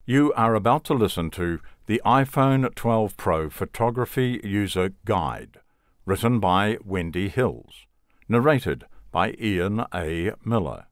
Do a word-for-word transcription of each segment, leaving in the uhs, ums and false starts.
You are about to listen to the iPhone twelve Pro Photography User Guide, written by Wendy Hills, narrated by Ian A. Miller.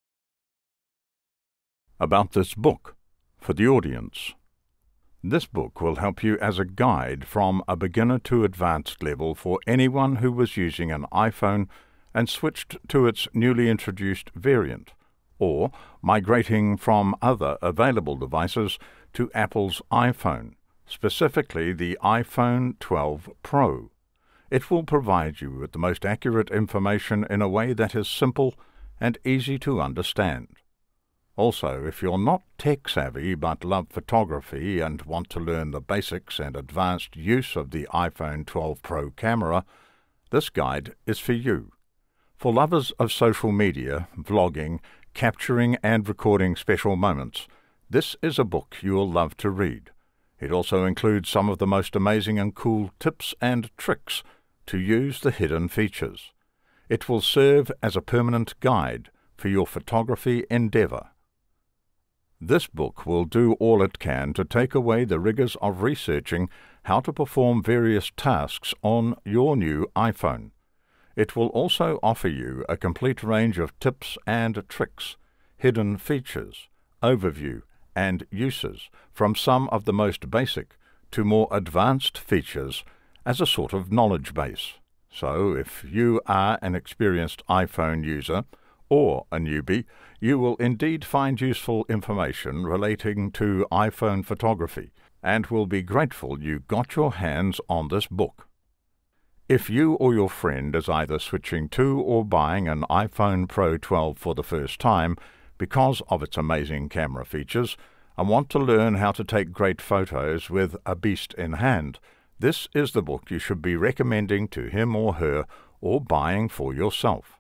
About this book, for the audience. This book will help you as a guide from a beginner to advanced level for anyone who was using an iPhone and switched to its newly introduced variant, or migrating from other available devices to Apple's iPhone, specifically the iPhone twelve Pro. It will provide you with the most accurate information in a way that is simple and easy to understand. Also, if you're not tech-savvy but love photography and want to learn the basics and advanced use of the iPhone twelve Pro camera, this guide is for you. For lovers of social media, vlogging, capturing and recording special moments, this is a book you'll love to read. It also includes some of the most amazing and cool tips and tricks to use the hidden features. It will serve as a permanent guide for your photography endeavor. This book will do all it can to take away the rigors of researching how to perform various tasks on your new iPhone. It will also offer you a complete range of tips and tricks, hidden features, overview, and uses, from some of the most basic to more advanced features as a sort of knowledge base. So, if you are an experienced iPhone user or a newbie, you will indeed find useful information relating to iPhone photography and will be grateful you got your hands on this book. If you or your friend is either switching to or buying an iPhone Pro twelve for the first time because of its amazing camera features and want to learn how to take great photos with a beast in hand, this is the book you should be recommending to him or her or buying for yourself.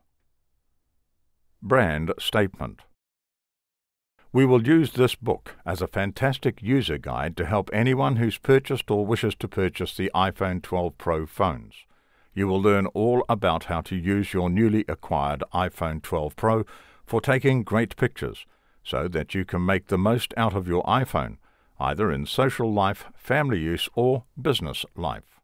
Brand Statement. We will use this book as a fantastic user guide to help anyone who's purchased or wishes to purchase the iPhone twelve Pro phones. You will learn all about how to use your newly acquired iPhone twelve Pro for taking great pictures, so that you can make the most out of your iPhone, either in social life, family use, or business life.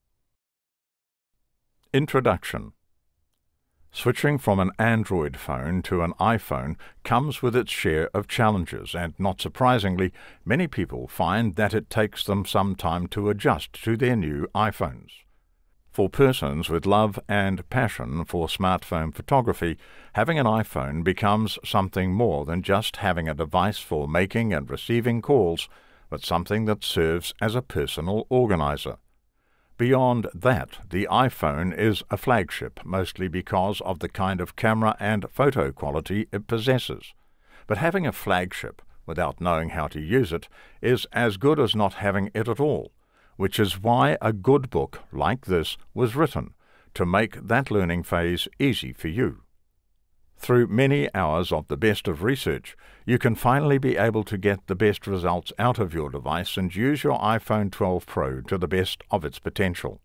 Introduction. Switching from an Android phone to an iPhone comes with its share of challenges, and not surprisingly, many people find that it takes them some time to adjust to their new iPhones. For persons with love and passion for smartphone photography, having an iPhone becomes something more than just having a device for making and receiving calls, but something that serves as a personal organizer. Beyond that, the iPhone is a flagship, mostly because of the kind of camera and photo quality it possesses. But having a flagship without knowing how to use it is as good as not having it at all, which is why a good book like this was written, to make that learning phase easy for you. Through many hours of the best of research, you can finally be able to get the best results out of your device and use your iPhone twelve Pro to the best of its potential.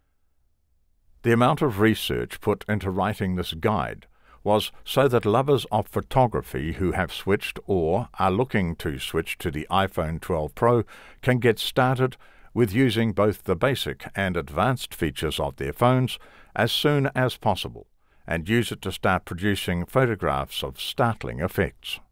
The amount of research put into writing this guide was so that lovers of photography who have switched or are looking to switch to the iPhone twelve Pro can get started with using both the basic and advanced features of their phones as soon as possible, and use it to start producing photographs of startling effects.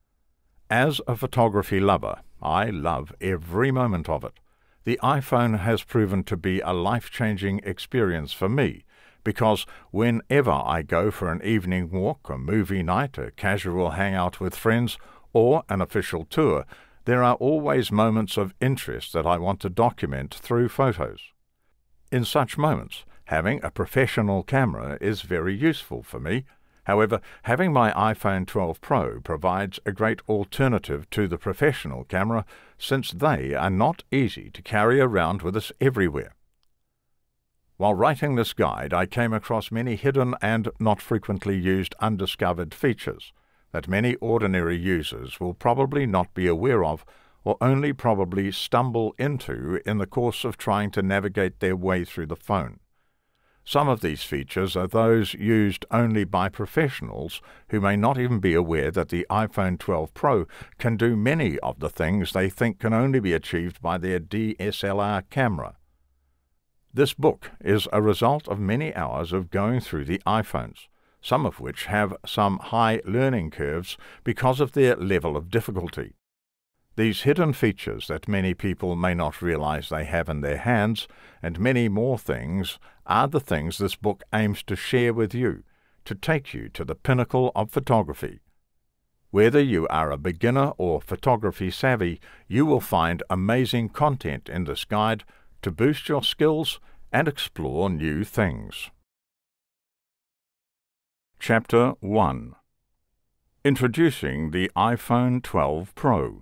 As a photography lover, I love every moment of it. The iPhone has proven to be a life-changing experience for me, because whenever I go for an evening walk, a movie night, a casual hangout with friends, or an official tour, there are always moments of interest that I want to document through photos. In such moments, having a professional camera is very useful for me. However, having my iPhone twelve Pro provides a great alternative to the professional camera, since they are not easy to carry around with us everywhere. While writing this guide, I came across many hidden and not frequently used undiscovered features that many ordinary users will probably not be aware of, or only probably stumble into in the course of trying to navigate their way through the phone. Some of these features are those used only by professionals who may not even be aware that the iPhone twelve Pro can do many of the things they think can only be achieved by their D S L R camera. This book is a result of many hours of going through the iPhones, some of which have some high learning curves because of their level of difficulty. These hidden features that many people may not realize they have in their hands, and many more things, are the things this book aims to share with you, to take you to the pinnacle of photography. Whether you are a beginner or photography savvy, you will find amazing content in this guide to boost your skills and explore new things. Chapter one. Introducing the iPhone twelve Pro.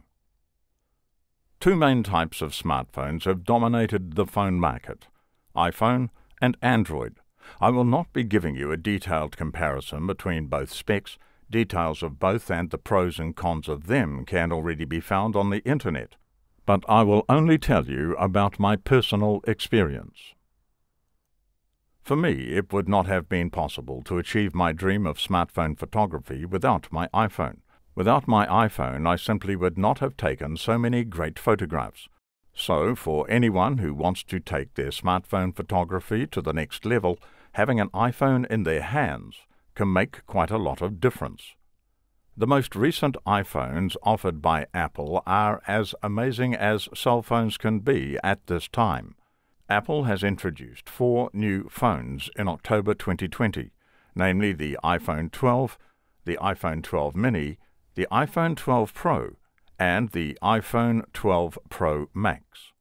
Two main types of smartphones have dominated the phone market, iPhone and Android. I will not be giving you a detailed comparison between both specs. Details of both and the pros and cons of them can already be found on the internet, but I will only tell you about my personal experience. For me, it would not have been possible to achieve my dream of smartphone photography without my iPhone. Without my iPhone, I simply would not have taken so many great photographs. So, for anyone who wants to take their smartphone photography to the next level, having an iPhone in their hands can make quite a lot of difference. The most recent iPhones offered by Apple are as amazing as cell phones can be at this time. Apple has introduced four new phones in October twenty twenty, namely the iPhone twelve, the iPhone twelve mini, the iPhone twelve Pro, and the iPhone twelve Pro Max.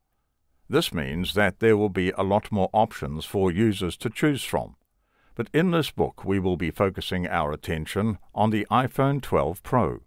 This means that there will be a lot more options for users to choose from. But in this book we will be focusing our attention on the iPhone twelve Pro.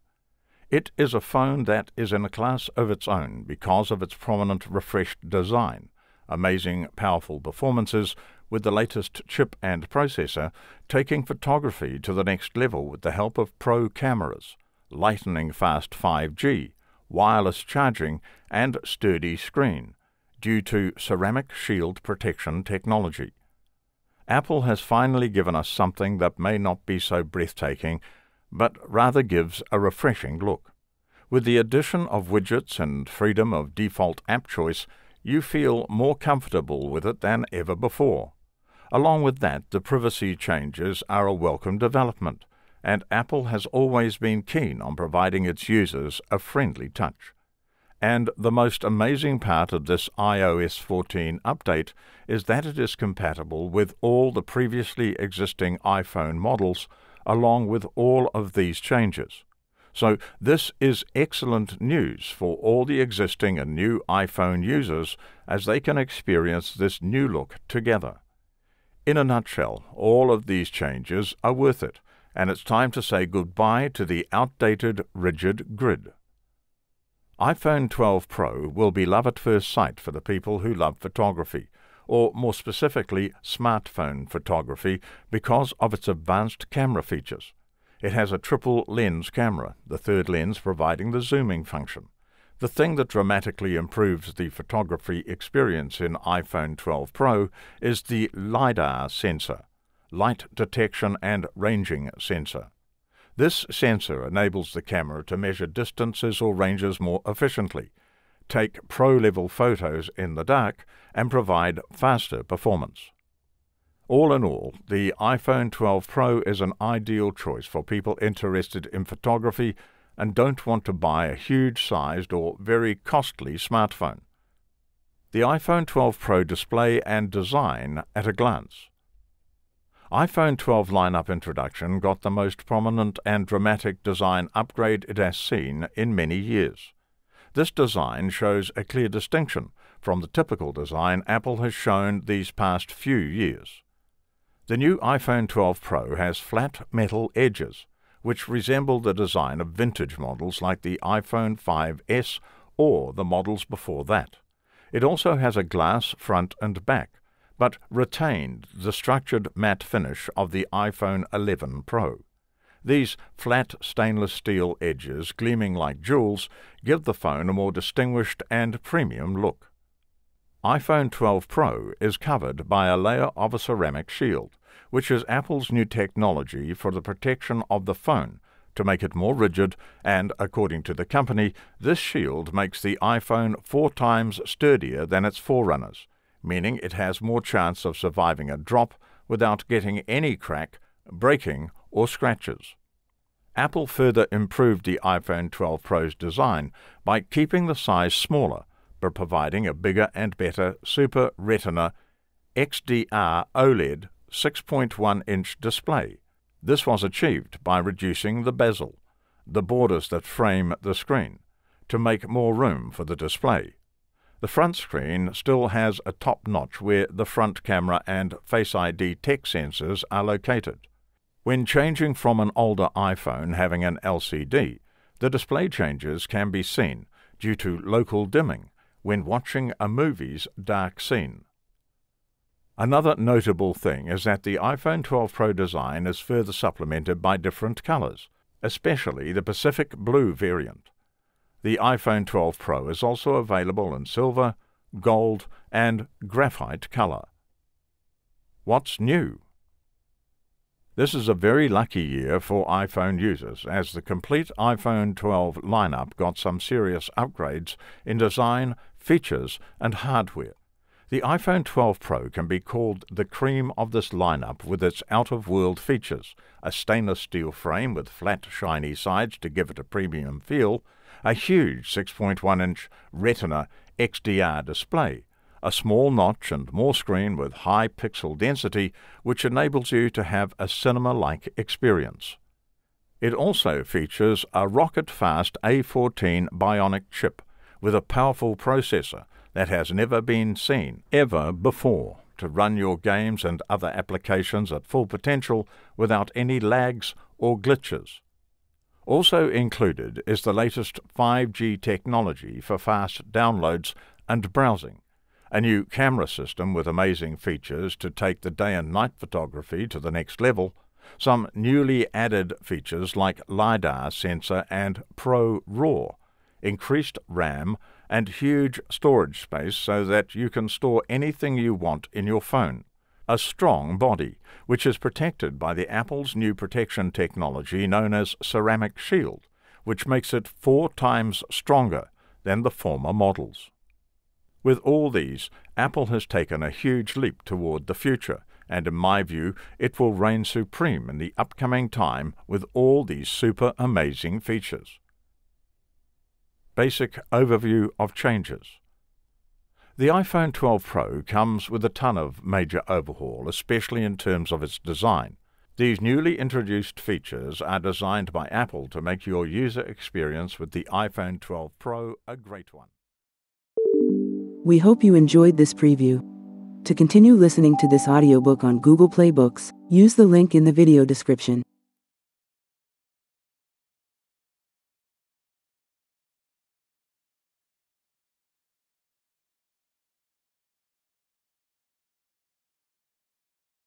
It is a phone that is in a class of its own because of its prominent refreshed design, amazing powerful performances with the latest chip and processor, taking photography to the next level with the help of Pro cameras, lightning fast five G, wireless charging, and sturdy screen, due to ceramic shield protection technology. Apple has finally given us something that may not be so breathtaking, but rather gives a refreshing look. With the addition of widgets and freedom of default app choice, you feel more comfortable with it than ever before. Along with that, the privacy changes are a welcome development, and Apple has always been keen on providing its users a friendly touch. And the most amazing part of this i O S fourteen update is that it is compatible with all the previously existing iPhone models, along with all of these changes. So this is excellent news for all the existing and new iPhone users, as they can experience this new look together. In a nutshell, all of these changes are worth it, and it's time to say goodbye to the outdated, rigid grid. iPhone twelve Pro will be love at first sight for the people who love photography, or more specifically smartphone photography, because of its advanced camera features. It has a triple lens camera, the third lens providing the zooming function. The thing that dramatically improves the photography experience in iPhone twelve Pro is the LiDAR sensor, light detection and ranging sensor. This sensor enables the camera to measure distances or ranges more efficiently, take pro-level photos in the dark, and provide faster performance. All in all, the iPhone twelve Pro is an ideal choice for people interested in photography and don't want to buy a huge-sized or very costly smartphone. The iPhone twelve Pro display and design at a glance. iPhone twelve lineup introduction got the most prominent and dramatic design upgrade it has seen in many years. This design shows a clear distinction from the typical design Apple has shown these past few years. The new iPhone twelve Pro has flat metal edges, which resemble the design of vintage models like the iPhone five S or the models before that. It also has a glass front and back, but retained the structured matte finish of the iPhone eleven Pro. These flat stainless steel edges, gleaming like jewels, give the phone a more distinguished and premium look. iPhone twelve Pro is covered by a layer of a ceramic shield, which is Apple's new technology for the protection of the phone to make it more rigid, and, according to the company, this shield makes the iPhone four times sturdier than its forerunners, meaning it has more chance of surviving a drop without getting any crack, breaking, or scratches. Apple further improved the iPhone twelve Pro's design by keeping the size smaller, but providing a bigger and better Super Retina X D R OLED six point one inch display. This was achieved by reducing the bezel, the borders that frame the screen, to make more room for the display. The front screen still has a top notch where the front camera and Face I D tech sensors are located. When changing from an older iPhone having an L C D, the display changes can be seen due to local dimming when watching a movie's dark scene. Another notable thing is that the iPhone twelve Pro design is further supplemented by different colors, especially the Pacific Blue variant. The iPhone twelve Pro is also available in silver, gold, and graphite color. What's new? This is a very lucky year for iPhone users, as the complete iPhone twelve lineup got some serious upgrades in design, features, and hardware. The iPhone twelve Pro can be called the cream of this lineup with its out-of-world features, a stainless steel frame with flat, shiny sides to give it a premium feel, a huge six point one inch Retina X D R display, a small notch and more screen with high pixel density, which enables you to have a cinema-like experience. It also features a rocket-fast A fourteen Bionic chip with a powerful processor that has never been seen ever before to run your games and other applications at full potential without any lags or glitches. Also included is the latest five G technology for fast downloads and browsing, a new camera system with amazing features to take the day and night photography to the next level, some newly added features like LiDAR sensor and Pro RAW, increased RAM, and huge storage space so that you can store anything you want in your phone. A strong body, which is protected by the Apple's new protection technology known as Ceramic Shield, which makes it four times stronger than the former models. With all these, Apple has taken a huge leap toward the future, and in my view, it will reign supreme in the upcoming time with all these super amazing features. Basic overview of changes. The iPhone twelve Pro comes with a ton of major overhaul, especially in terms of its design. These newly introduced features are designed by Apple to make your user experience with the iPhone twelve Pro a great one. We hope you enjoyed this preview. To continue listening to this audiobook on Google Play Books, use the link in the video description.